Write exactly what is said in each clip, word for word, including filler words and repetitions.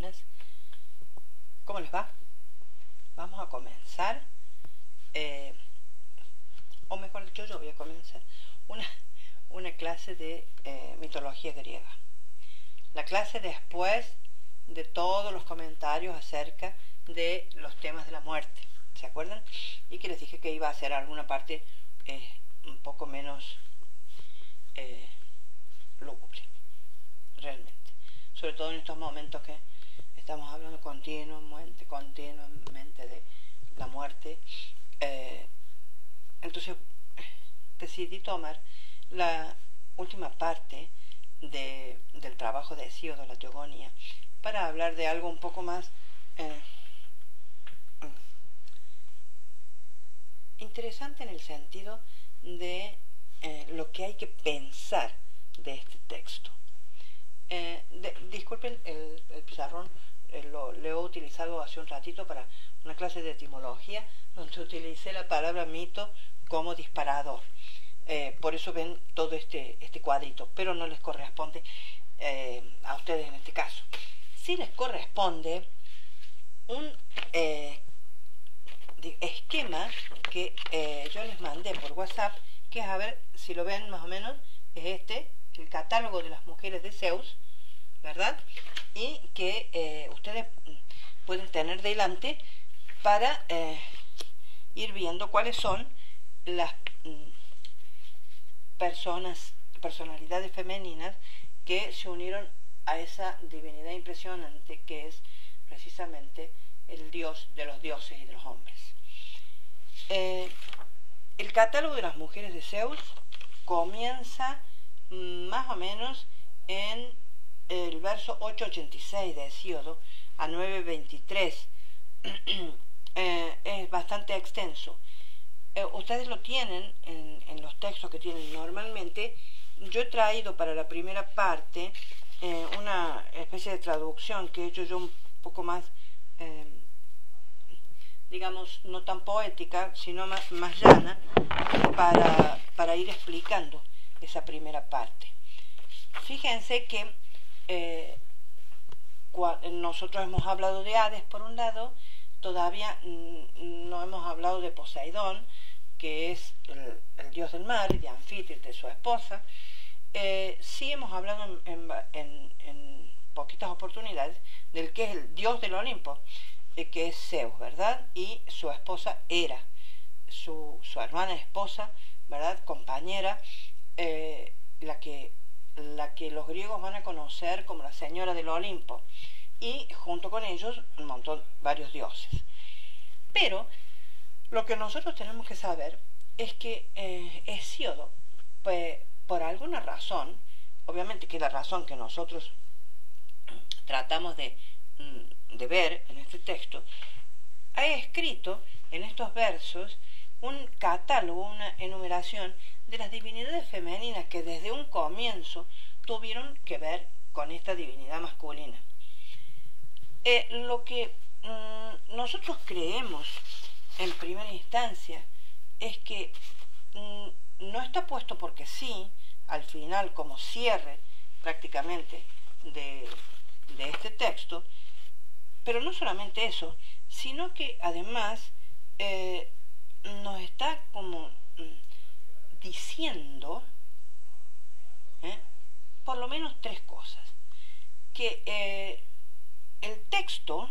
buenas. ¿Cómo les va? Vamos a comenzar, eh, o mejor dicho, yo voy a comenzar una, una clase de eh, mitología griega. La clase después de todos los comentarios acerca de los temas de la muerte, ¿se acuerdan? Y que les dije que iba a hacer alguna parte eh, un poco menos eh, lúgubre, realmente. Sobre todo en estos momentos que estamos hablando continuamente, continuamente de la muerte. Eh, entonces decidí tomar la última parte de, del trabajo de Hesíodo, la Teogonía, para hablar de algo un poco más eh, interesante en el sentido de eh, lo que hay que pensar de este texto. Eh, de, disculpen el, el pizarrón, eh, lo, lo he utilizado hace un ratito para una clase de etimología donde utilicé la palabra mito como disparador. Eh, por eso ven todo este, este cuadrito, pero no les corresponde eh, a ustedes en este caso. Sí les corresponde un eh, esquema que eh, yo les mandé por WhatsApp, que es, a ver si lo ven más o menos, es este, el catálogo de las mujeres de Zeus, ¿verdad? Y que eh, ustedes pueden tener delante para eh, ir viendo cuáles son las mm, personas, personalidades femeninas que se unieron a esa divinidad impresionante que es precisamente el dios de los dioses y de los hombres. Eh, el catálogo de las mujeres de Zeus comienza mm, más o menos en el verso ocho ochenta y seis de Hesíodo a nueve veintitrés. eh, es bastante extenso. Eh, ustedes lo tienen en, en los textos que tienen normalmente. Yo he traído para la primera parte eh, una especie de traducción que he hecho yo un poco más, eh, digamos, no tan poética, sino más, más llana, para, para ir explicando esa primera parte. Fíjense que eh, nosotros hemos hablado de Hades por un lado, todavía no hemos hablado de Poseidón, que es el, el dios del mar, y de Anfítrite, de su esposa. Eh, sí hemos hablado en, en, en, en poquitas oportunidades del que es el dios del Olimpo, eh, que es Zeus, ¿verdad? Y su esposa Hera, su, su hermana esposa, ¿verdad? Compañera, eh, la que la que los griegos van a conocer como la señora del Olimpo, y junto con ellos un montón, varios dioses. Pero lo que nosotros tenemos que saber es que eh, Hesíodo, pues, por alguna razón, obviamente que es la razón que nosotros tratamos de, de ver en este texto, ha escrito en estos versos un catálogo, una enumeración de las divinidades femeninas que desde un comienzo tuvieron que ver con esta divinidad masculina. Eh, lo que mmm, nosotros creemos en primera instancia es que mmm, no está puesto porque sí, al final como cierre prácticamente de, de este texto, pero no solamente eso, sino que además eh, nos está como diciendo ¿eh? por lo menos tres cosas. Que eh, el texto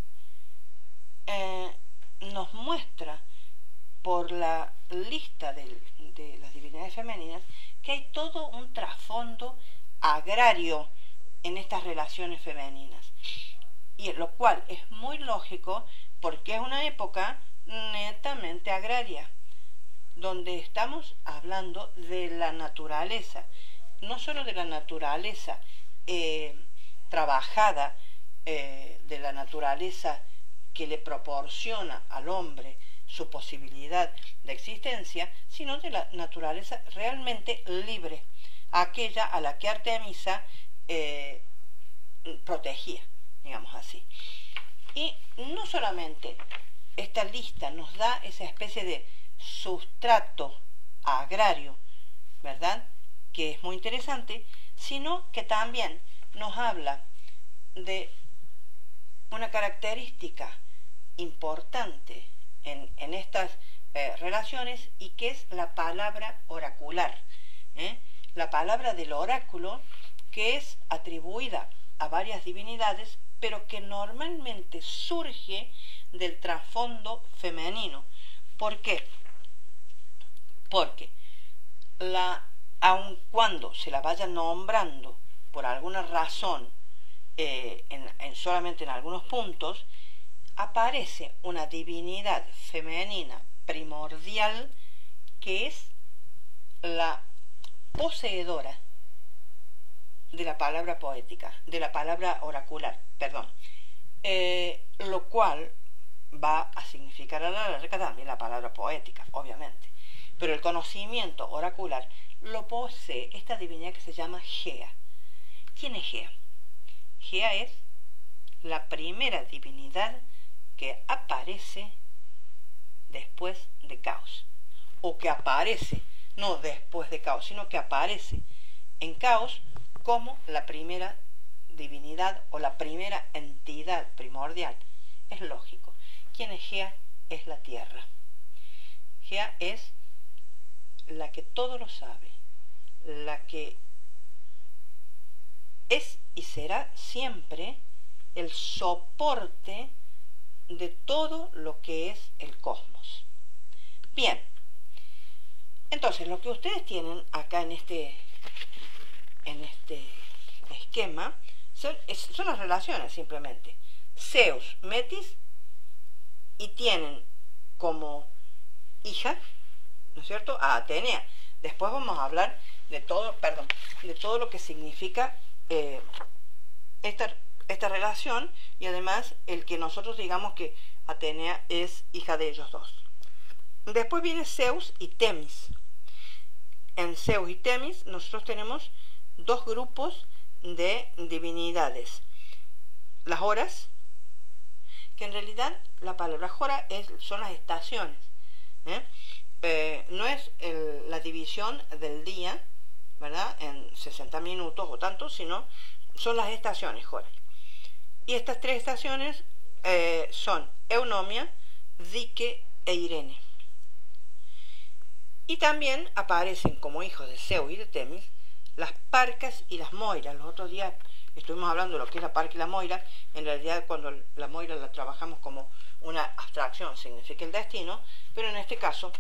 eh, nos muestra por la lista de, de las divinidades femeninas que hay todo un trasfondo agrario en estas relaciones femeninas, y lo cual es muy lógico porque es una época netamente agraria, donde estamos hablando de la naturaleza, no solo de la naturaleza eh, trabajada, eh, de la naturaleza que le proporciona al hombre su posibilidad de existencia, sino de la naturaleza realmente libre, aquella a la que Artemisa eh, protegía, digamos así. Y no solamente esta lista nos da esa especie de sustrato agrario, ¿verdad?, que es muy interesante, sino que también nos habla de una característica importante en, en estas eh, relaciones, y que es la palabra oracular, ¿eh? La palabra del oráculo, que es atribuida a varias divinidades, pero que normalmente surge del trasfondo femenino. ¿Por qué? Porque la, aun cuando se la vaya nombrando por alguna razón, eh, en, en solamente en algunos puntos, aparece una divinidad femenina primordial, que es la poseedora de la palabra poética, de la palabra oracular, perdón, eh, lo cual va a significar a la larga también la palabra poética, obviamente, pero el conocimiento oracular lo posee esta divinidad que se llama Gea. ¿Quién es Gea? Gea es la primera divinidad que aparece después de Caos, o que aparece, no después de Caos, sino que aparece en Caos como la primera divinidad o la primera entidad primordial. Es lógico. ¿Quién es Gea? Es la Tierra. Gea es la que todo lo sabe, la que es y será siempre el soporte de todo lo que es el cosmos. Bien, entonces lo que ustedes tienen acá en este, en este esquema son, es, son las relaciones simplemente. Zeus, Metis, y tienen como hija, ¿no es cierto?, a Atenea. Después vamos a hablar de todo, perdón, de todo lo que significa eh, esta, esta relación, y además el que nosotros digamos que Atenea es hija de ellos dos. Después viene Zeus y Temis. En Zeus y Temis nosotros tenemos dos grupos de divinidades. Las horas, que en realidad la palabra hora es, son las estaciones, ¿eh? Eh, no es el, la división del día, ¿verdad?, en sesenta minutos o tanto, sino son las estaciones, horas. Y estas tres estaciones eh, son Eunomia, Dike e Irene. Y también aparecen como hijos de Zeus y de Temis las Parcas y las Moiras. Los otros días estuvimos hablando de lo que es la Parca y la Moira. En realidad, cuando la Moira la trabajamos como una abstracción, significa el destino, pero en este caso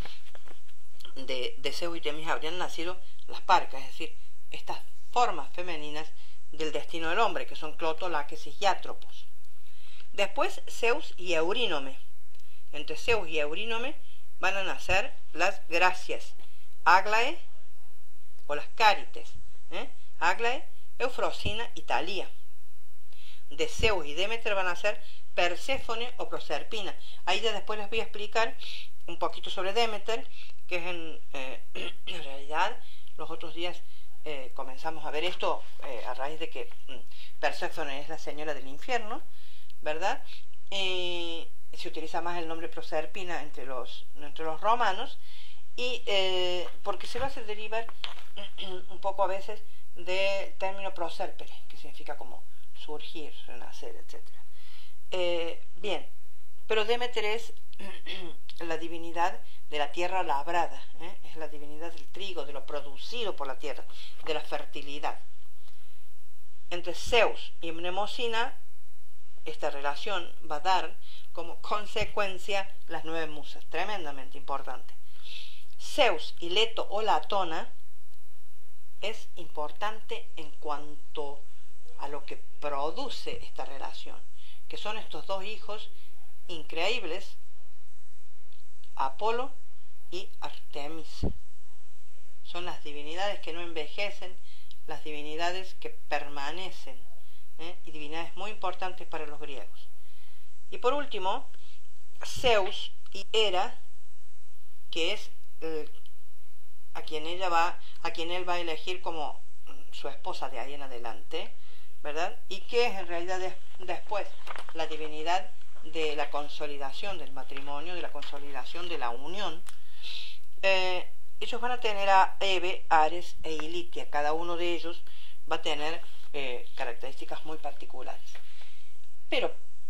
de, de Zeus y Temis habrían nacido las Parcas, es decir, estas formas femeninas del destino del hombre, que son Cloto, Láquesis y Atropos. Después Zeus y Eurínome. Entre Zeus y Eurínome van a nacer las Gracias, Aglae o las Cárites, ¿eh? Aglae, Eufrosina y Talía. De Zeus y Demeter van a ser Perséfone o Proserpina. Ahí ya después les voy a explicar un poquito sobre Demeter, que es en, eh, en realidad los otros días eh, comenzamos a ver esto eh, a raíz de que mm, Perséfone es la señora del infierno, ¿verdad? Eh, se utiliza más el nombre Proserpina entre los, entre los romanos, y eh, porque se lo hace derivar un poco a veces del término proserpere, que significa como surgir, renacer, etcétera. Eh, bien, pero Demeter es la divinidad de la tierra labrada, ¿eh? Es la divinidad del trigo, de lo producido por la tierra, de la fertilidad. Entre Zeus y Mnemosina, esta relación va a dar como consecuencia las nueve musas, tremendamente importante. Zeus y Leto o Latona es importante en cuanto a lo que produce esta relación, que son estos dos hijos increíbles, Apolo y Artemis. Son las divinidades que no envejecen, las divinidades que permanecen, ¿eh? Y divinidades muy importantes para los griegos. Y por último, Zeus y Hera, que es el, a quien ella va, a quien él va a elegir como su esposa de ahí en adelante, ¿verdad? Y que es en realidad es, después la divinidad de la consolidación del matrimonio, de la consolidación de la unión. Eh, ellos van a tener a Hebe, Ares e Ilitia. Cada uno de ellos va a tener eh, características muy particulares. Pero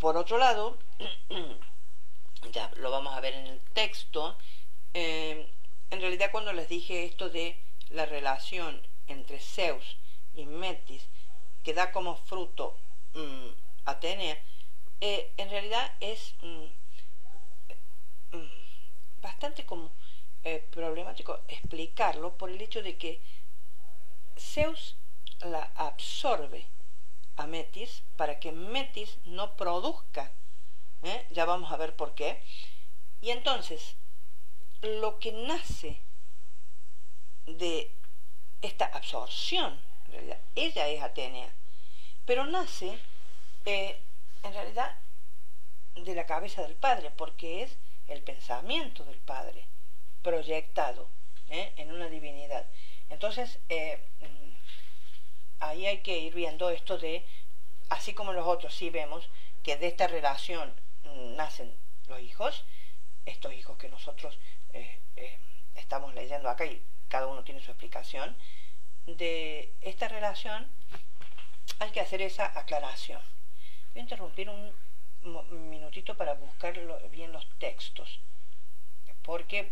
por otro lado, ya lo vamos a ver en el texto, eh, en realidad cuando les dije esto de la relación entre Zeus y Metis, que da como fruto mmm, Atenea, eh, en realidad es mmm, mmm, bastante como eh, problemático explicarlo por el hecho de que Zeus la absorbe a Metis para que Metis no produzca, ¿eh? Ya vamos a ver por qué. Y entonces lo que nace de esta absorción, en realidad ella es Atenea, pero nace eh, en realidad de la cabeza del padre, porque es el pensamiento del padre proyectado ¿eh? en una divinidad. Entonces eh, ahí hay que ir viendo esto de, así como los otros sí vemos que de esta relación nacen los hijos, estos hijos que nosotros eh, eh, estamos leyendo acá y cada uno tiene su explicación, de esta relación hay que hacer esa aclaración. Voy a interrumpir un minutito para buscar bien los textos, porque,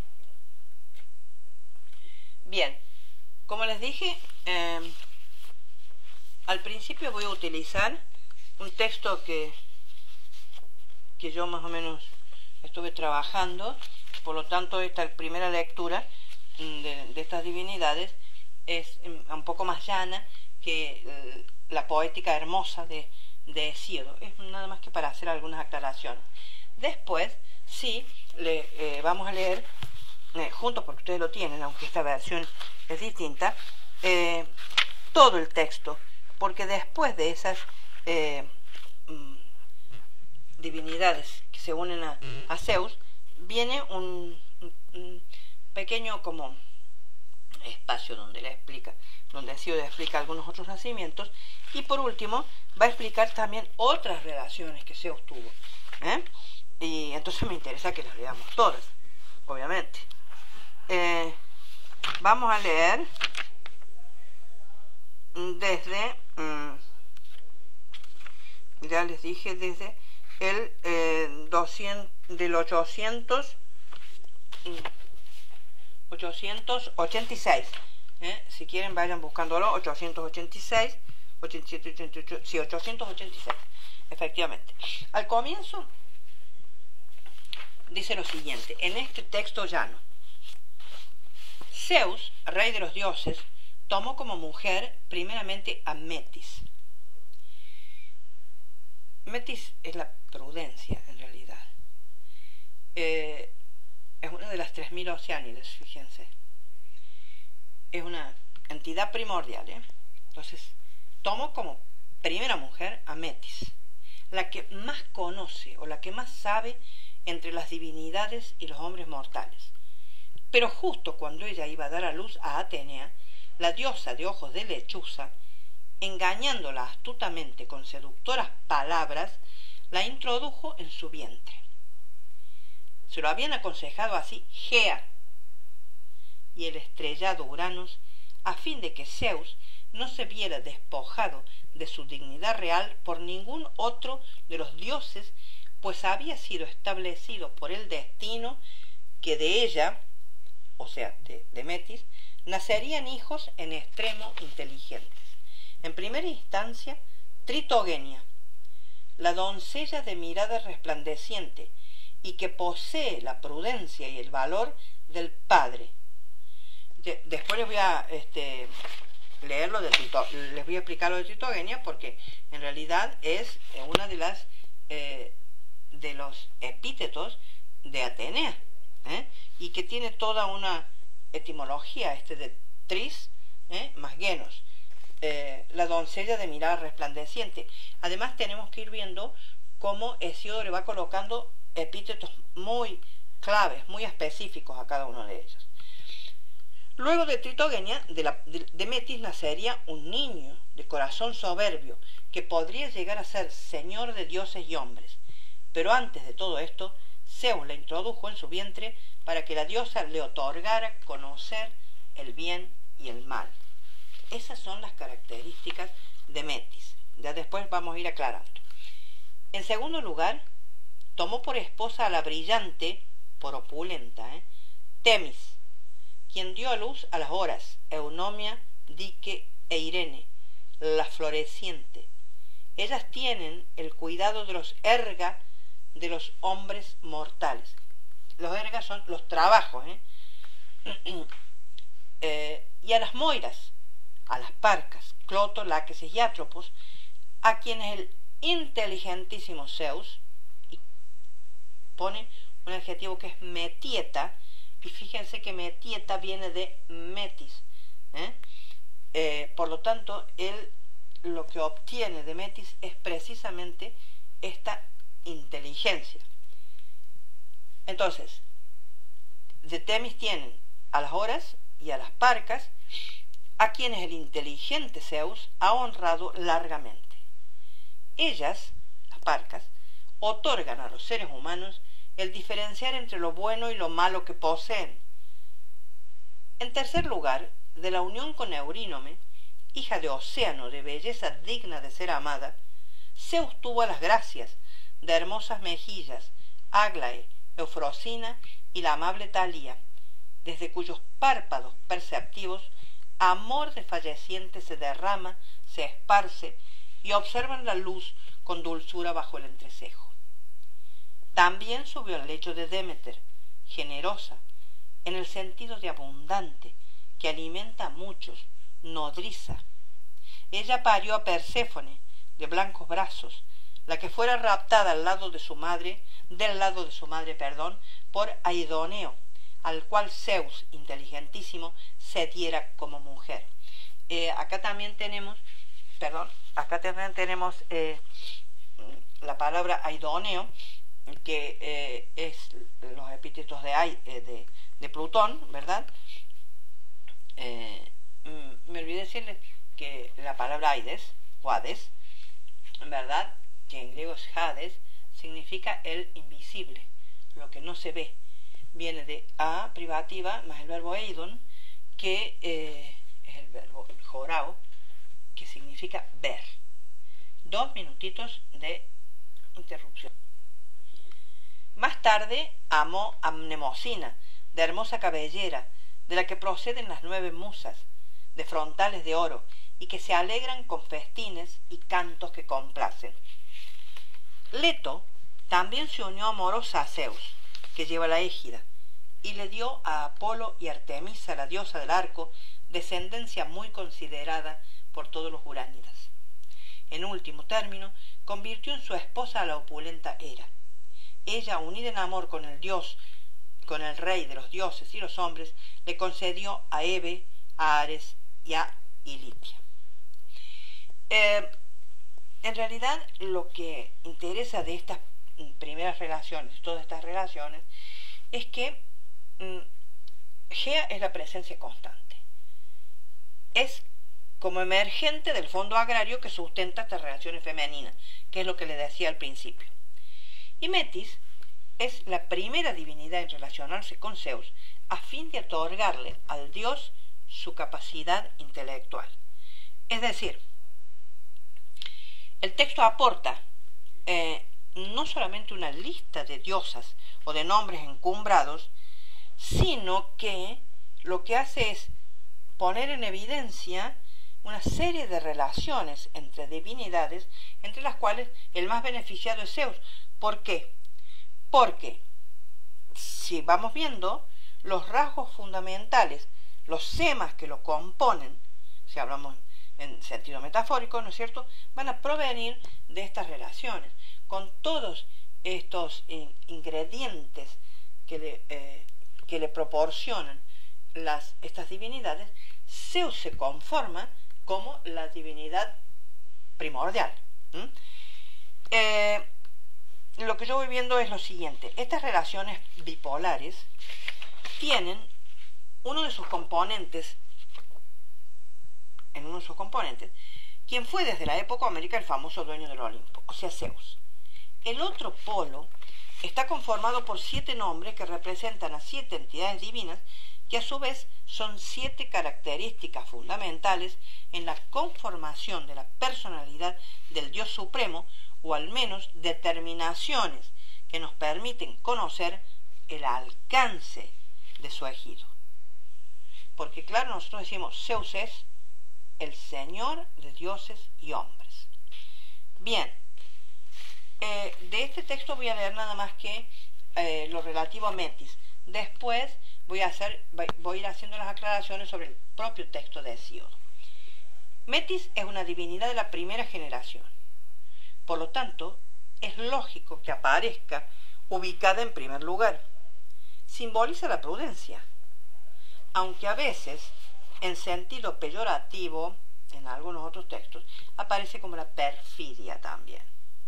bien, como les dije, eh, al principio voy a utilizar un texto que, que yo más o menos estuve trabajando, por lo tanto esta primera lectura de, de estas divinidades es un poco más llana que la poética hermosa de, de Hesíodo. Es nada más que para hacer algunas aclaraciones. Después, sí, le, eh, vamos a leer eh, juntos, porque ustedes lo tienen, aunque esta versión es distinta, eh, todo el texto, porque después de esas eh, mm, divinidades que se unen a, a Zeus, viene un, un pequeño como espacio donde le explica, donde Hesíodo explica algunos otros nacimientos, y por último va a explicar también otras relaciones que Zeus tuvo, ¿eh? Y entonces me interesa que las leamos todas, obviamente. Eh, vamos a leer desde, mmm, ya les dije, desde el eh, doscientos, del ochocientos, ochocientos ochenta y seis, ¿eh? Si quieren vayan buscándolo, ochocientos ochenta y seis, ochenta y siete, ochenta y ocho, sí, ochocientos ochenta y seis, efectivamente. Al comienzo dice lo siguiente, en este texto llano: Zeus, rey de los dioses, tomó como mujer primeramente a Metis. Metis es la prudencia en realidad. Eh, es una de las tres mil Oceánides, fíjense. Es una entidad primordial, ¿eh? Entonces, tomó como primera mujer a Metis, la que más conoce o la que más sabe entre las divinidades y los hombres mortales. Pero justo cuando ella iba a dar a luz a Atenea, la diosa de ojos de lechuza, engañándola astutamente con seductoras palabras, la introdujo en su vientre. Se lo habían aconsejado así Gea y el estrellado Uranus, a fin de que Zeus no se viera despojado de su dignidad real por ningún otro de los dioses, pues había sido establecido por el destino que de ella, o sea, de, de Metis, nacerían hijos en extremo inteligentes. En primera instancia, Tritogenia, la doncella de mirada resplandeciente y que posee la prudencia y el valor del padre. De, después les voy a este, leer lo de Trito, les voy a explicar lo de Tritogenia, porque en realidad es una de las eh, de los epítetos de Atenea, ¿eh? Y que tiene toda una etimología, este de tris, ¿eh? más genos, eh, la doncella de mirada resplandeciente. Además tenemos que ir viendo cómo Hesíodo le va colocando epítetos muy claves, muy específicos a cada uno de ellos. Luego de Tritogenia, de, la, de, de Metis nacería un niño de corazón soberbio que podría llegar a ser señor de dioses y hombres. Pero antes de todo esto, Zeus la introdujo en su vientre para que la diosa le otorgara conocer el bien y el mal. Esas son las características de Metis. Ya después vamos a ir aclarando. En segundo lugar, tomó por esposa a la brillante, por opulenta, ¿eh? Temis, quien dio a luz a las Horas, Eunomia, Dique e Irene, la floreciente. Ellas tienen el cuidado de los erga de los hombres mortales. Los ergas son los trabajos, ¿eh? eh, y a las Moiras, a las Parcas, Cloto, Láquesis y Atropos, a quienes el inteligentísimo Zeus, y pone un adjetivo que es metieta, y fíjense que metieta viene de metis, ¿eh? Eh, por lo tanto, él lo que obtiene de metis es precisamente esta inteligencia. Entonces, de Temis tienen a las Horas y a las Parcas, a quienes el inteligente Zeus ha honrado largamente. Ellas, las Parcas, otorgan a los seres humanos el diferenciar entre lo bueno y lo malo que poseen. En tercer lugar, de la unión con Eurínome, hija de Océano de belleza digna de ser amada, Zeus tuvo las gracias de hermosas mejillas, Aglae, Eufrosina y la amable Talía, desde cuyos párpados perceptivos amor desfalleciente se derrama, se esparce y observan la luz con dulzura bajo el entrecejo. También subió al lecho de Demeter, generosa, en el sentido de abundante, que alimenta a muchos, nodriza. Ella parió a Perséfone, de blancos brazos, la que fuera raptada al lado de su madre, del lado de su madre, perdón, por Aidoneo, al cual Zeus, inteligentísimo, cediera como mujer. Eh, acá también tenemos, perdón, acá también tenemos eh, la palabra Aidoneo, que eh, es los epítetos de, eh, de, de Plutón, ¿verdad? Eh, me olvidé decirles que la palabra Aides, o Hades, ¿verdad?, que en griego es Hades, significa el invisible, lo que no se ve. Viene de a privativa más el verbo eidon, que eh, es el verbo jorao, que significa ver. Dos minutitos de interrupción. Más tarde amó a Mnemosina, de hermosa cabellera, de la que proceden las nueve musas, de frontales de oro, y que se alegran con festines y cantos que complacen. Leto también se unió amorosa a Zeus, que lleva la égida, y le dio a Apolo y Artemisa, la diosa del arco, descendencia muy considerada por todos los uránidas. En último término, convirtió en su esposa a la opulenta Hera. Ella, unida en amor con el dios, con el rey de los dioses y los hombres, le concedió a Hebe, a Ares y a Ilitia. Eh, en realidad, lo que interesa de estas primeras relaciones, todas estas relaciones, es que mm, Gea es la presencia constante. Es como emergente del fondo agrario que sustenta estas relaciones femeninas, que es lo que le decía al principio. Y Metis es la primera divinidad en relacionarse con Zeus a fin de otorgarle al dios su capacidad intelectual. Es decir, el texto aporta eh, no solamente una lista de diosas o de nombres encumbrados, sino que lo que hace es poner en evidencia una serie de relaciones entre divinidades, entre las cuales el más beneficiado es Zeus. ¿Por qué? Porque si vamos viendo los rasgos fundamentales, los semas que lo componen, si hablamos en sentido metafórico, ¿no es cierto?, van a provenir de estas relaciones. Con todos estos in ingredientes que le, eh, que le proporcionan las, estas divinidades, Zeus se conforma como la divinidad primordial. ¿Mm? Eh, lo que yo voy viendo es lo siguiente. Estas relaciones bipolares tienen uno de sus componentes, en uno de sus componentes, quien fue desde la época homérica el famoso dueño del Olimpo, o sea, Zeus. El otro polo está conformado por siete nombres que representan a siete entidades divinas, que a su vez son siete características fundamentales en la conformación de la personalidad del Dios Supremo, o al menos determinaciones que nos permiten conocer el alcance de su ejido. Porque claro, nosotros decimos, Zeus es el señor de dioses y hombres. Bien, eh, de este texto voy a leer nada más que eh, lo relativo a Metis. Después voy a, hacer, voy a ir haciendo las aclaraciones sobre el propio texto de Hesíodo. Metis es una divinidad de la primera generación. Por lo tanto, es lógico que aparezca ubicada en primer lugar. Simboliza la prudencia, aunque a veces, en sentido peyorativo, en algunos otros textos, aparece como la perfidia también.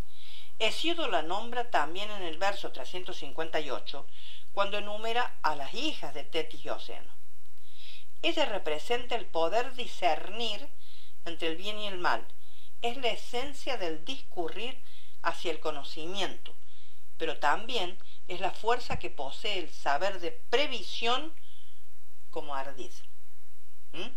Hesíodo la nombra también en el verso trescientos cincuenta y ocho, cuando enumera a las hijas de Tetis y Oceno. Ella representa el poder discernir entre el bien y el mal. Es la esencia del discurrir hacia el conocimiento, pero también es la fuerza que posee el saber de previsión como ardid. ¿Mm?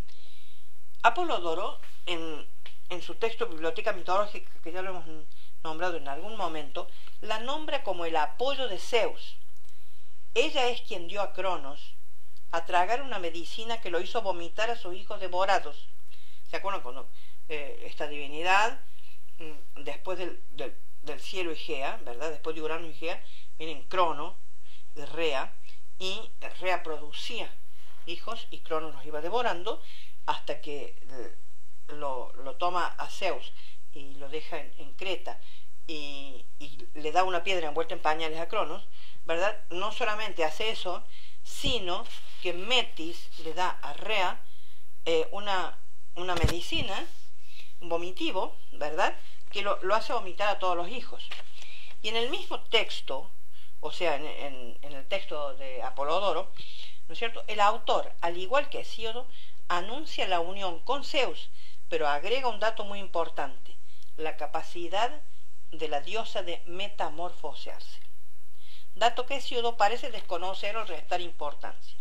Apolodoro, en, en su texto Biblioteca Mitológica, que ya lo hemos nombrado en algún momento, la nombra como el apoyo de Zeus. Ella es quien dio a Cronos a tragar una medicina que lo hizo vomitar a sus hijos devorados. ¿Se acuerdan cuando eh, esta divinidad, mm, después del, del, del cielo y Gea, ¿verdad? Después de Urano y Gea, vienen Crono de Rea, y Rea producía hijos y Cronos los iba devorando hasta que lo, lo toma a Zeus y lo deja en, en Creta y, y le da una piedra envuelta en pañales a Cronos, ¿verdad? No solamente hace eso, sino que Metis le da a Rea eh, una, una medicina, un vomitivo, ¿verdad? Que lo, lo hace vomitar a todos los hijos. Y en el mismo texto, o sea, en, en, en el texto de Apolodoro, ¿no es cierto?, el autor, al igual que Hesíodo, anuncia la unión con Zeus, pero agrega un dato muy importante, la capacidad de la diosa de metamorfosearse. Dato que Hesíodo parece desconocer o restar importancia.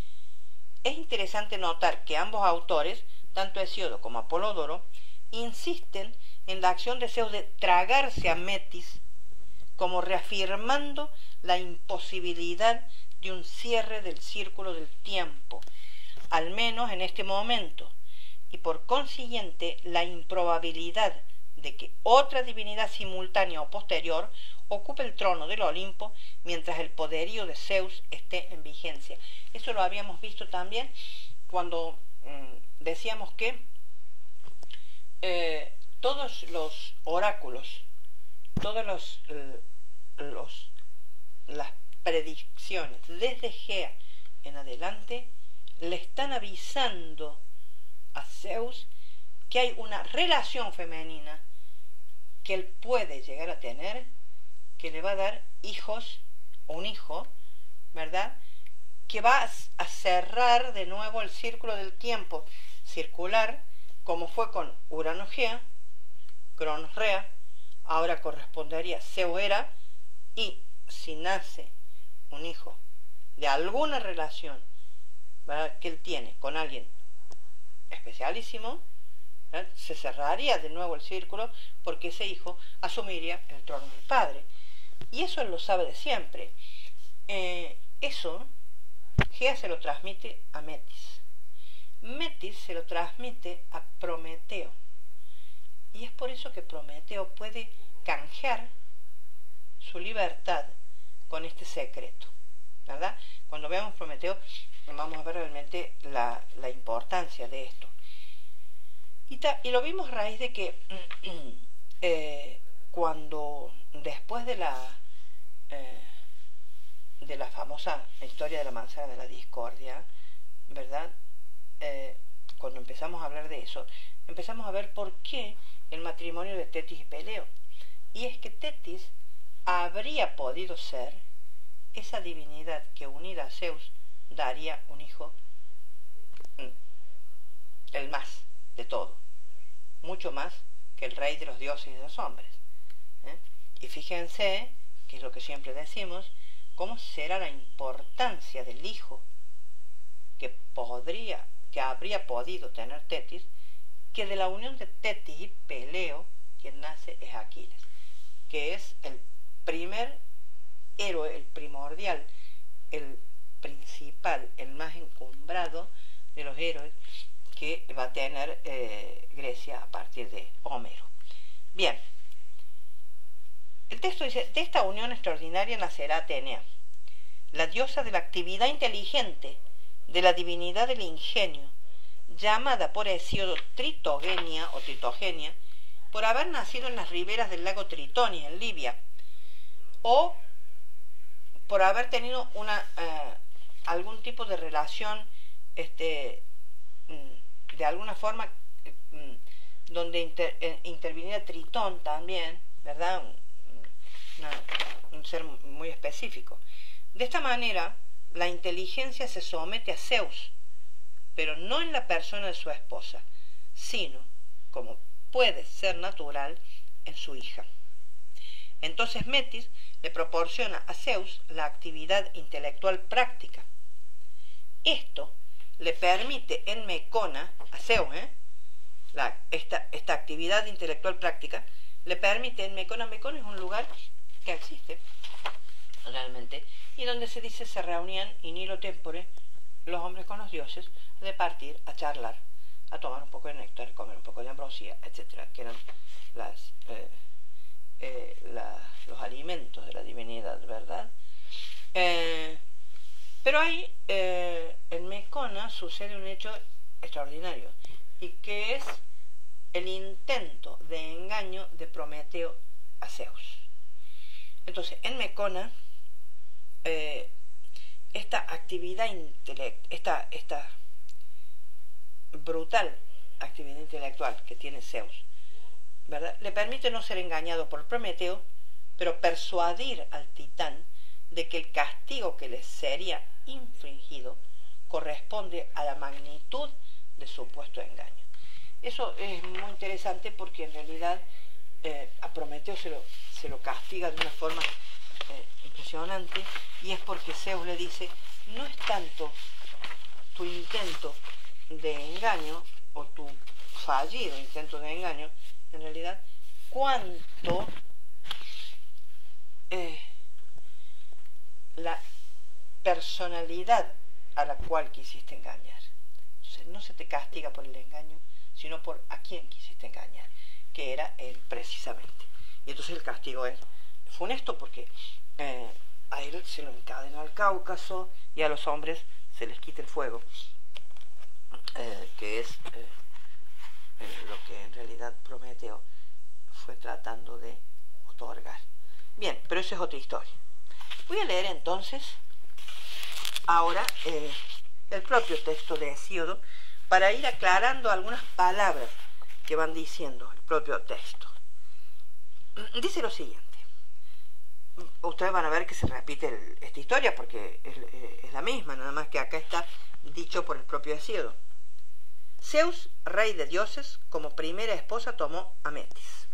Es interesante notar que ambos autores, tanto Hesíodo como Apolodoro, insisten en la acción de Zeus de tragarse a Metis, como reafirmando la imposibilidad de un cierre del círculo del tiempo, al menos en este momento, y por consiguiente la improbabilidad de que otra divinidad simultánea o posterior ocupe el trono del Olimpo mientras el poderío de Zeus esté en vigencia. Eso lo habíamos visto también cuando mmm, decíamos que eh, todos los oráculos, todos los, los las predicciones desde Gea en adelante le están avisando a Zeus que hay una relación femenina que él puede llegar a tener, que le va a dar hijos o un hijo, ¿verdad?, que va a cerrar de nuevo el círculo del tiempo circular, como fue con Urano Gea, Cronos Rea, ahora correspondería Zeus Hera, y si nace un hijo de alguna relación, ¿verdad?, que él tiene con alguien especialísimo, ¿verdad?, se cerraría de nuevo el círculo porque ese hijo asumiría el trono del padre. Y eso él lo sabe de siempre. Eh, eso Gea se lo transmite a Metis. Metis se lo transmite a Prometeo. Y es por eso que Prometeo puede canjear su libertad con este secreto, ¿verdad? Cuando veamos Prometeo vamos a ver realmente la, la importancia de esto. Y, ta, y lo vimos a raíz de que eh, cuando después de la eh, de la famosa historia de la manzana de la discordia, ¿verdad? Eh, cuando empezamos a hablar de eso, empezamos a ver por qué el matrimonio de Tetis y Peleo. Y es que Tetis habría podido ser esa divinidad que, unida a Zeus, daría un hijo, el más de todo, mucho más que el rey de los dioses y de los hombres. ¿eh? Y fíjense, que es lo que siempre decimos, cómo será la importancia del hijo que podría, que habría podido tener Tetis, que de la unión de Tetis y Peleo, quien nace es Aquiles. que es el primer héroe, el primordial, el principal, el más encumbrado de los héroes que va a tener eh, Grecia a partir de Homero. Bien, el texto dice: de esta unión extraordinaria nacerá Atenea, la diosa de la actividad inteligente, de la divinidad del ingenio, llamada por Hesíodo Tritogenia o Tritogenia, por haber nacido en las riberas del lago Tritonia, en Libia, o por haber tenido una, eh, algún tipo de relación, este, de alguna forma, donde inter, eh, interviniera Tritón también, ¿verdad? Una, un ser muy específico. De esta manera, la inteligencia se somete a Zeus, pero no en la persona de su esposa, sino, como puede ser natural, en su hija. Entonces Metis le proporciona a Zeus la actividad intelectual práctica. Esto le permite en Mecona, a Zeus, ¿eh? la, esta, esta actividad intelectual práctica, le permite en Mecona, Mecona es un lugar que existe realmente, y donde se dice se reunían in illo tempore los hombres con los dioses, de partir a charlar, a tomar un poco de néctar, comer un poco de ambrosía, etcétera, que eran las, eh, eh, la, los alimentos de la divinidad, ¿verdad? Eh, pero ahí, eh, en Mecona, sucede un hecho extraordinario, y que es el intento de engaño de Prometeo a Zeus. Entonces, en Mecona, eh, esta actividad intelectual, esta, esta brutal actividad intelectual que tiene Zeus, ¿verdad?, le permite no ser engañado por Prometeo, pero persuadir al titán de que el castigo que le sería infligido corresponde a la magnitud de su supuesto engaño. Eso es muy interesante porque en realidad eh, a Prometeo se lo, se lo castiga de una forma eh, impresionante, y es porque Zeus le dice: no es tanto tu intento de engaño o tu fallido intento de engaño, en realidad, cuanto eh, la personalidad a la cual quisiste engañar. Entonces no se te castiga por el engaño, sino por a quién quisiste engañar, que era él precisamente. Y entonces el castigo es funesto porque eh, a él se lo encadena al Cáucaso y a los hombres se les quita el fuego, eh, que es eh, eh, lo que en realidad Prometeo fue tratando de otorgar. Bien, pero eso es otra historia. Voy a leer entonces ahora eh, el propio texto de Hesíodo para ir aclarando algunas palabras que van diciendo el propio texto. Dice lo siguiente. Ustedes van a ver que se repite el, esta historia porque es, es la misma, nada más que acá está dicho por el propio Hesíodo. Zeus, rey de dioses, como primera esposa tomó a Metis.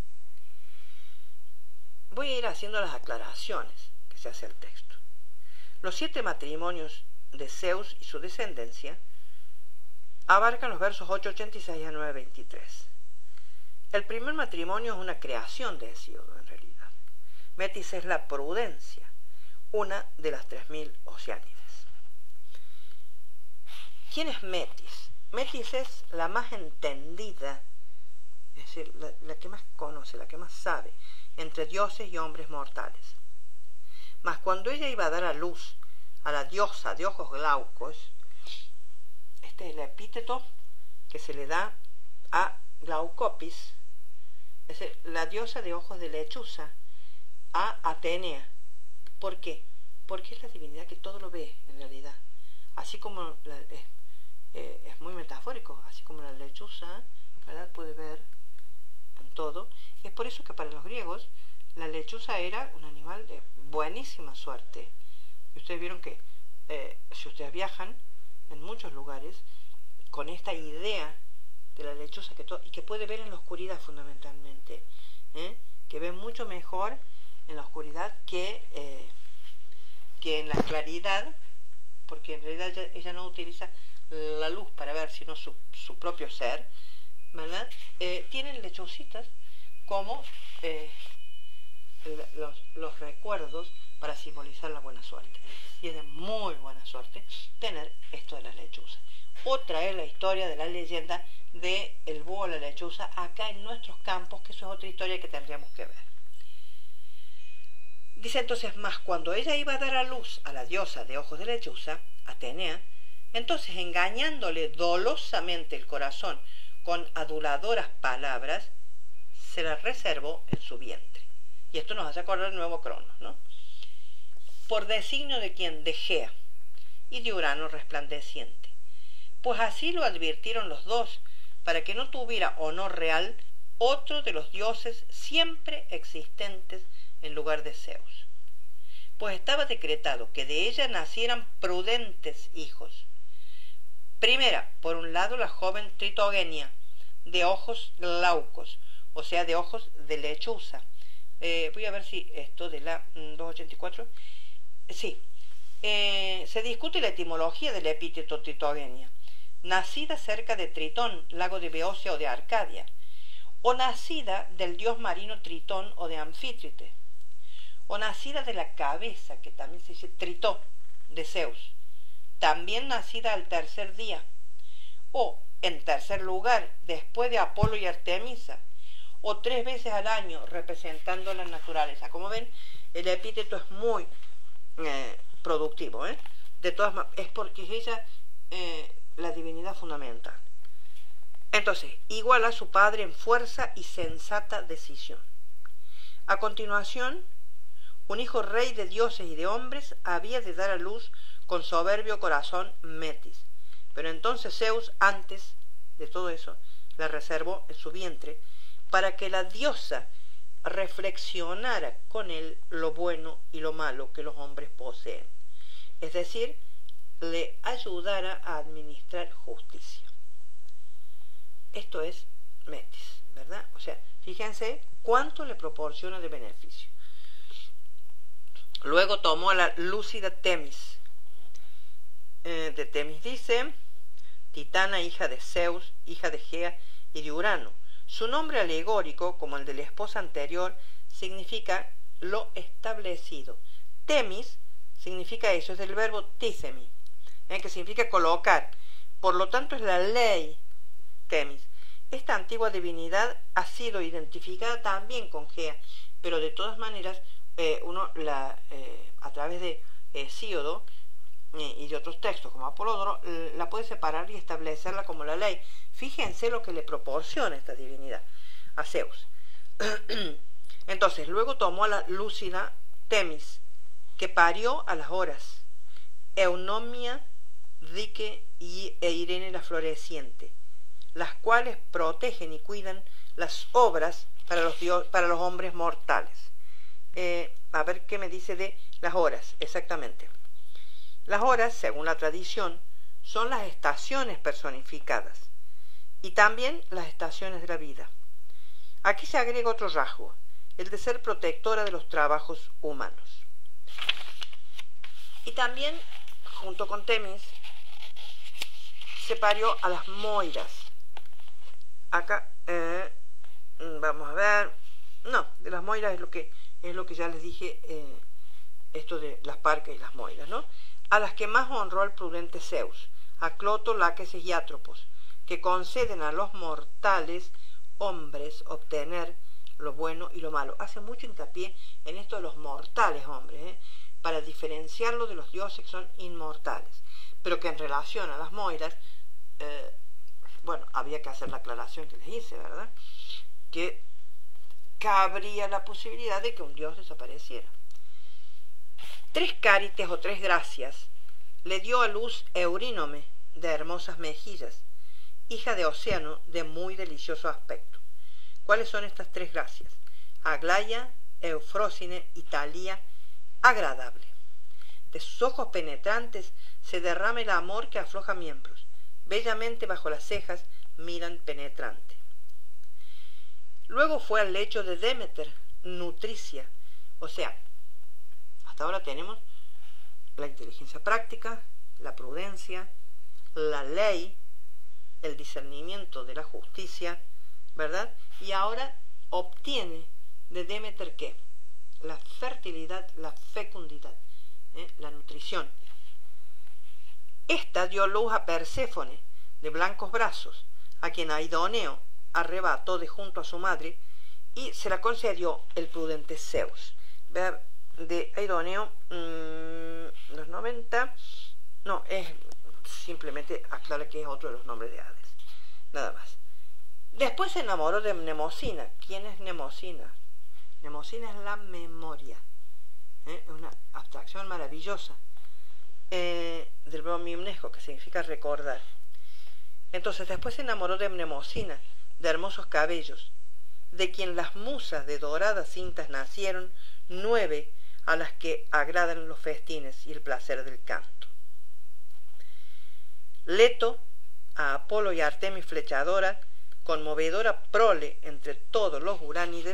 Voy a ir haciendo las aclaraciones que se hace al texto. Los siete matrimonios de Zeus y su descendencia abarcan los versos ocho ochenta y seis a nueve veintitrés. El primer matrimonio es una creación de Hesíodo, en realidad. Metis es la prudencia, una de las tres mil Oceánides. ¿Quién es Metis? Metis es la más entendida, es decir, la, la que más conoce, la que más sabe, entre dioses y hombres mortales. Mas cuando ella iba a dar a luz a la diosa de ojos glaucos, este es el epíteto que se le da a Glaucopis, es decir, la diosa de ojos de lechuza, a Atenea. ¿Por qué? Porque es la divinidad que todo lo ve, en realidad. Así como la, es, eh, es muy metafórico, así como la lechuza, ¿verdad?, puede ver en todo. Y es por eso que para los griegos la lechuza era un animal de buenísima suerte. Y ustedes vieron que eh, si ustedes viajan en muchos lugares con esta idea de la lechuza que y que puede ver en la oscuridad fundamentalmente, ¿eh? que ve mucho mejor en la oscuridad que, eh, que en la claridad, porque en realidad ella, ella no utiliza la luz para ver sino su, su propio ser, ¿verdad? Eh, tienen lechucitas como eh, los, los recuerdos para simbolizar la buena suerte. Y es de muy buena suerte tener esto de las lechuzas. Otra es la historia de la leyenda de el búho o la lechuza acá en nuestros campos, que eso es otra historia que tendríamos que ver. Dice entonces más, cuando ella iba a dar a luz a la diosa de ojos de lechuza, Atenea, entonces engañándole dolosamente el corazón con aduladoras palabras, se la reservó en su vientre. Y esto nos hace acordar el nuevo Cronos, ¿no? Por designio de quien, de Gea y de Urano resplandeciente. Pues así lo advirtieron los dos, para que no tuviera honor real otro de los dioses siempre existentes en lugar de Zeus. Pues estaba decretado que de ella nacieran prudentes hijos. Primera, por un lado, la joven Tritogenia, de ojos glaucos, o sea, de ojos de lechuza. Eh, voy a ver si esto de la mmm, doscientos ochenta y cuatro... Sí, eh, se discute la etimología del epíteto Tritogenia. Nacida cerca de Tritón, lago de Beocia o de Arcadia, o nacida del dios marino Tritón o de Anfítrite, o nacida de la cabeza, que también se dice Tritón, de Zeus, también nacida al tercer día, o en tercer lugar, después de Apolo y Artemisa, o tres veces al año, representando la naturaleza. Como ven, el epíteto es muy eh, productivo, ¿eh? De todas maneras, es porque es ella eh, la divinidad fundamental. Entonces, igual a su padre en fuerza y sensata decisión. A continuación, un hijo rey de dioses y de hombres había de dar a luz con soberbio corazón Metis. Pero entonces Zeus, antes de todo eso, la reservó en su vientre para que la diosa reflexionara con él lo bueno y lo malo que los hombres poseen. Es decir, le ayudara a administrar justicia. Esto es Metis, ¿verdad? O sea, fíjense cuánto le proporciona de beneficio. Luego tomó a la lúcida Temis. Eh, de Temis dice, Titana, hija de Zeus, hija de Gea y de Urano. Su nombre alegórico, como el de la esposa anterior, significa lo establecido. Temis significa eso, es del verbo tisemi, ¿eh? que significa colocar. Por lo tanto, es la ley Temis. Esta antigua divinidad ha sido identificada también con Gea, pero de todas maneras, eh, uno la, eh, a través de eh, Hesíodo eh, y de otros textos como Apolodoro, la puede separar y establecerla como la ley. Fíjense lo que le proporciona esta divinidad a Zeus. Entonces, luego tomó a la lúcida Temis, que parió a las horas, Eunomia, Dique y, e Irene la floreciente, las cuales protegen y cuidan las obras para los, dios, para los hombres mortales. Eh, a ver qué me dice de las horas, exactamente. Las horas, según la tradición, son las estaciones personificadas y también las estaciones de la vida. Aquí se agrega otro rasgo, el de ser protectora de los trabajos humanos. Y también, junto con Temis, se parió a las Moiras. Acá, eh, vamos a ver, no, de las Moiras es lo que, es lo que ya les dije, eh, esto de las Parcas y las Moiras, ¿no? A las que más honró el prudente Zeus, a Cloto, Láquesis y Atropos, que conceden a los mortales hombres obtener lo bueno y lo malo. Hace mucho hincapié en esto de los mortales hombres, ¿eh? para diferenciarlo de los dioses que son inmortales, pero que en relación a las Moiras, eh, bueno, había que hacer la aclaración que les hice, ¿verdad? Que cabría la posibilidad de que un dios desapareciera. Tres cárites o tres gracias le dio a luz Eurínome, de hermosas mejillas, hija de Océano, de muy delicioso aspecto. ¿Cuáles son estas tres gracias? Aglaya, Eufrósine y Talía, agradable. De sus ojos penetrantes se derrama el amor que afloja miembros. Bellamente bajo las cejas miran penetrante. Luego fue al lecho de Demeter, nutricia, o sea, hasta ahora tenemos la inteligencia práctica, la prudencia, la ley, el discernimiento de la justicia, ¿verdad? Y ahora obtiene de Demeter ¿qué? la fertilidad, la fecundidad, ¿eh? la nutrición. Esta dio luz a Perséfone, de blancos brazos, a quien Aidoneo arrebató de junto a su madre, y se la concedió el prudente Zeus. Ver de Aidoneo, mmm, los noventa, no, es simplemente aclara que es otro de los nombres de Hades, nada más. Después se enamoró de Mnemosina. ¿Quién es Mnemosina? Mnemosina es la memoria, ¿eh? Es una abstracción maravillosa eh, del verbo mimnesco, que significa recordar. Entonces después se enamoró de Mnemosina, de hermosos cabellos, de quien las musas de doradas cintas nacieron, nueve, a las que agradan los festines y el placer del canto. Leto, a Apolo y a Artemis flechadora, conmovedora prole entre todos los uránides,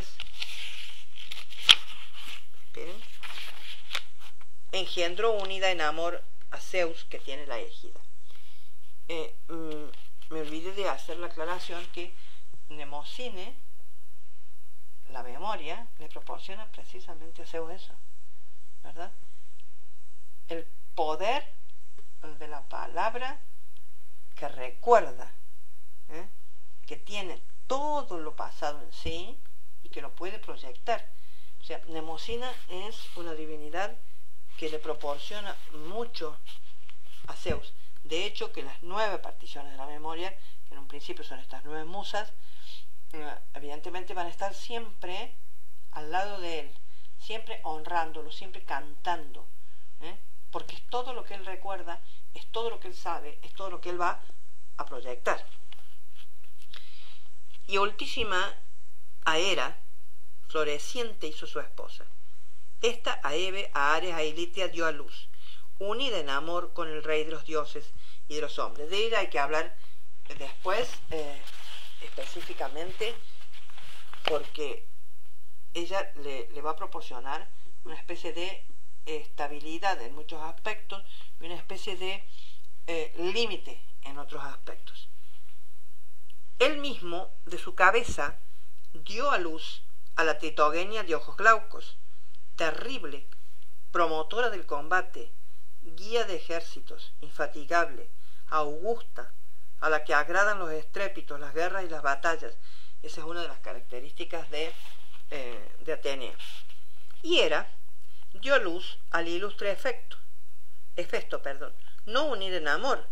esperen, engendró unida en amor a Zeus, que tiene la égida. Eh, mm, me olvidé de hacer la aclaración que Mnemosine, la memoria, le proporciona precisamente a Zeus eso, ¿verdad? El poder de la palabra que recuerda, ¿eh? que tiene todo lo pasado en sí y que lo puede proyectar. O sea, Mnemosina es una divinidad que le proporciona mucho a Zeus. De hecho, que las nueve particiones de la memoria, que en un principio son estas nueve musas, evidentemente van a estar siempre al lado de él, siempre honrándolo, siempre cantando, ¿eh? porque es todo lo que él recuerda, es todo lo que él sabe, es todo lo que él va a proyectar. Y ultísima Aera, floreciente, hizo su esposa. Esta a Hebe, a Ares, a Ilitia dio a luz, unida en amor con el rey de los dioses y de los hombres. De ella hay que hablar después eh, específicamente, porque ella le, le va a proporcionar una especie de estabilidad en muchos aspectos y una especie de eh, límite en otros aspectos. Él mismo, de su cabeza, dio a luz a la tritogenia de ojos glaucos, terrible, promotora del combate, guía de ejércitos, infatigable, augusta, a la que agradan los estrépitos, las guerras y las batallas. Esa es una de las características de, eh, de Atenea. Y Hera dio a luz al ilustre Hefesto, Hefesto, perdón, no unido en amor.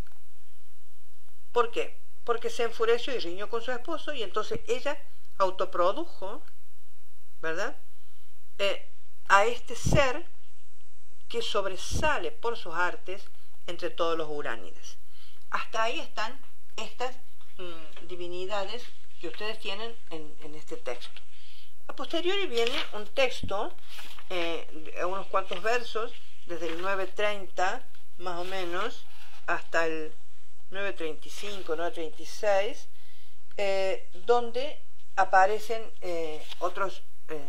¿Por qué? Porque se enfureció y riñó con su esposo, y entonces ella autoprodujo, ¿verdad?, Eh, a este ser que sobresale por sus artes entre todos los uránides. Hasta ahí están estas mmm, divinidades que ustedes tienen en, en este texto. A posteriori viene un texto, eh, unos cuantos versos, desde el nueve treinta más o menos hasta el nueve treinta y cinco, nueve treinta y seis, eh, donde aparecen eh, otros eh,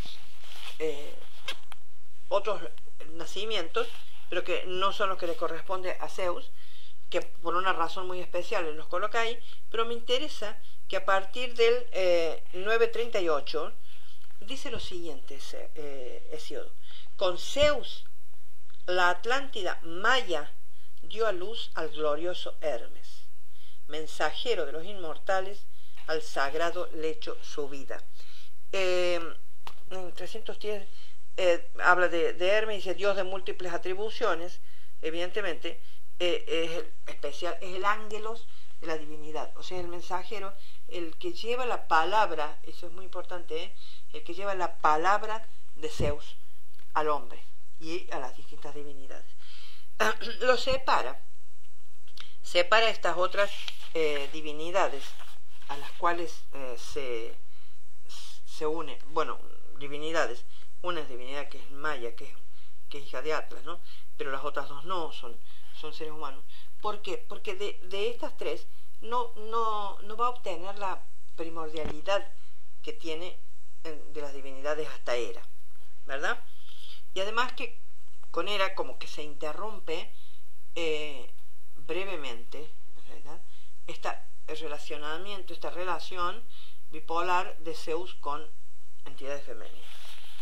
eh, otros nacimientos, pero que no son los que le corresponde a Zeus, que por una razón muy especial los coloca ahí. Pero me interesa que a partir del eh, nueve treinta y ocho dice lo siguiente, eh, Hesiodo: con Zeus la Atlántida Maya dio a luz al glorioso Hermes, mensajero de los inmortales, al sagrado lecho subida. Eh, en trescientos diez eh, habla de, de Hermes, dice Dios de múltiples atribuciones, evidentemente eh, es el especial, es el ángelos de la divinidad, o sea, el mensajero, el que lleva la palabra, eso es muy importante, ¿eh? el que lleva la palabra de Zeus al hombre y a las distintas divinidades. Lo separa, separa estas otras eh, divinidades a las cuales eh, se, se une, bueno, divinidades, una es divinidad que es Maya, que es, que es hija de Atlas, ¿no? Pero las otras dos no, son, son seres humanos. ¿Por qué? Porque de, de estas tres no, no, no va a obtener la primordialidad que tiene en, de las divinidades hasta Hera, ¿verdad? Y además que con Hera como que se interrumpe eh, brevemente, ¿verdad?, esta, el relacionamiento, esta relación bipolar de Zeus con entidades femeninas.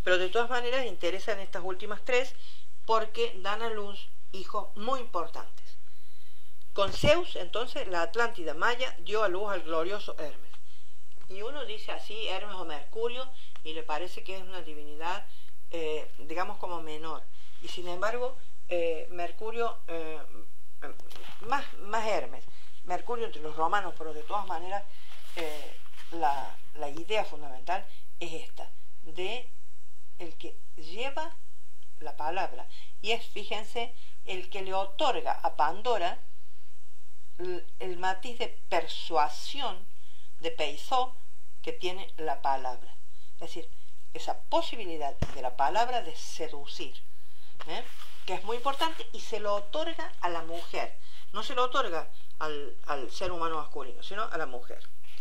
pero de todas maneras interesan estas últimas tres porque dan a luz hijos muy importantes. Con Zeus, entonces, la Atlántida maya dio a luz al glorioso Hermes. Y uno dice así, Hermes o Mercurio, y le parece que es una divinidad, eh, digamos, como menor. Y sin embargo, eh, Mercurio, eh, más, más Hermes, Mercurio entre los romanos, pero de todas maneras, eh, la, la idea fundamental es esta, de el que lleva la palabra. Y es, fíjense, el que le otorga a Pandora el, el matiz de persuasión, de peizó, que tiene la palabra. Es decir, esa posibilidad de la palabra de seducir, ¿eh? que es muy importante, y se lo otorga a la mujer. No se lo otorga al, al ser humano masculino, sino a la mujer.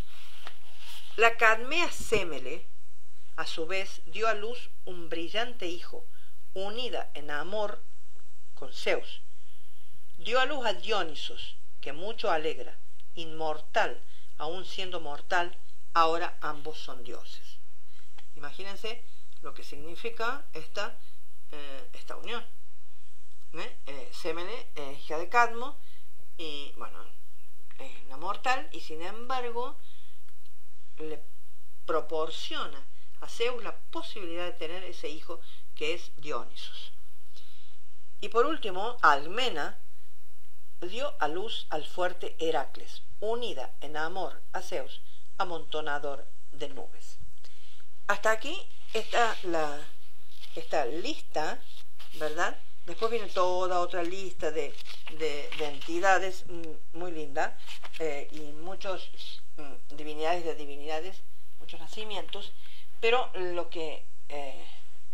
La Cadmea Semele, a su vez, dio a luz un brillante hijo, unida en amor con Zeus. Dio a luz a Dionisos, que mucho alegra, inmortal, aún siendo mortal, ahora ambos son dioses. Imagínense lo que significa esta, eh, esta unión. ¿Eh? Eh, Semele es hija de Cadmo, y bueno, es una mortal, y sin embargo le proporciona a Zeus la posibilidad de tener ese hijo que es Dionisos. Y por último, Almena dio a luz al fuerte Heracles, unida en amor a Zeus, amontonador de nubes. Hasta aquí está la esta lista, ¿verdad? Después viene toda otra lista de, de, de entidades muy linda, eh, y muchos mm, divinidades de divinidades, muchos nacimientos, pero lo que eh,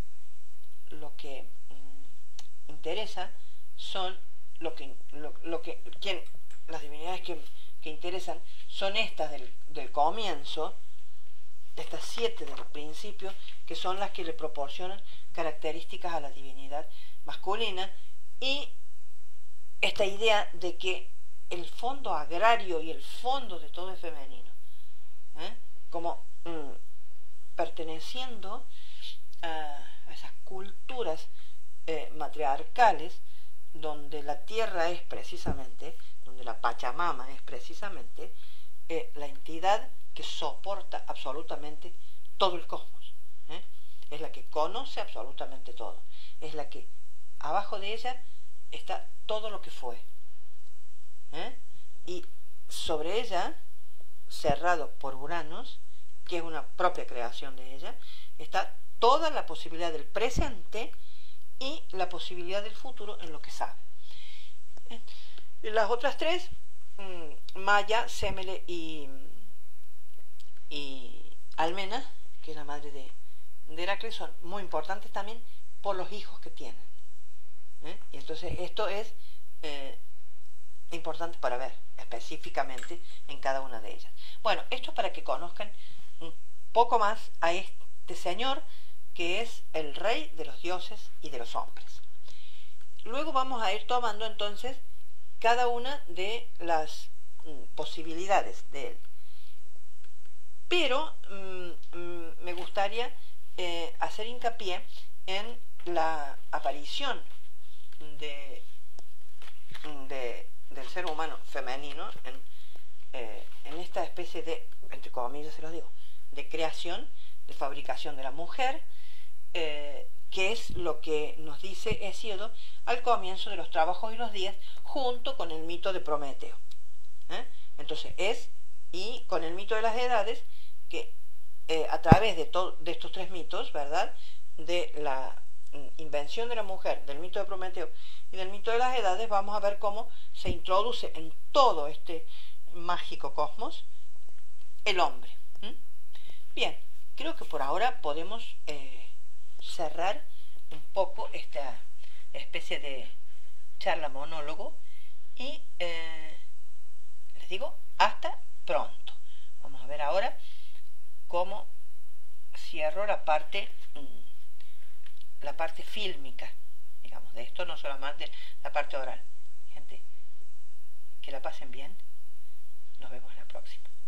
lo que mm, interesa son lo que lo, lo que quien, las divinidades que, que interesan son estas del, del comienzo, estas siete del principio, que son las que le proporcionan características a la divinidad masculina, y esta idea de que el fondo agrario y el fondo de todo es femenino, ¿eh? como mm, perteneciendo a, a esas culturas eh, matriarcales, donde la tierra es precisamente, donde la Pachamama es precisamente eh, la entidad que soporta absolutamente todo el cosmos, ¿eh? es la que conoce absolutamente todo, es la que abajo de ella está todo lo que fue, ¿eh? y sobre ella, cerrado por Uranos, que es una propia creación de ella, está toda la posibilidad del presente y la posibilidad del futuro en lo que sabe. ¿Eh? Las otras tres, mmm, Maya, Semele y, y Almena, que es la madre de, de Heracles, son muy importantes también por los hijos que tienen. ¿Eh? Y entonces esto es eh, importante para ver específicamente en cada una de ellas. Bueno, esto es para que conozcan un poco más a este señor que es el rey de los dioses y de los hombres. Luego vamos a ir tomando entonces cada una de las mm, posibilidades de él. Pero mm, mm, me gustaría eh, hacer hincapié en la aparición de, de, del ser humano femenino en, eh, en esta especie de, entre comillas se los digo, de creación, de fabricación de la mujer, eh, que es lo que nos dice Hesíodo al comienzo de los trabajos y los días, junto con el mito de Prometeo. ¿Eh? Entonces es, y con el mito de las edades, que eh, a través de, de estos tres mitos, ¿verdad?, de la invención de la mujer, del mito de Prometeo y del mito de las edades, vamos a ver cómo se introduce en todo este mágico cosmos el hombre. ¿Mm? Bien, creo que por ahora podemos eh, cerrar un poco esta especie de charla monólogo y eh, les digo hasta pronto. Vamos a ver ahora cómo cierro la parte la parte fílmica, digamos, de esto, no solamente la parte oral. Gente, que la pasen bien. Nos vemos en la próxima.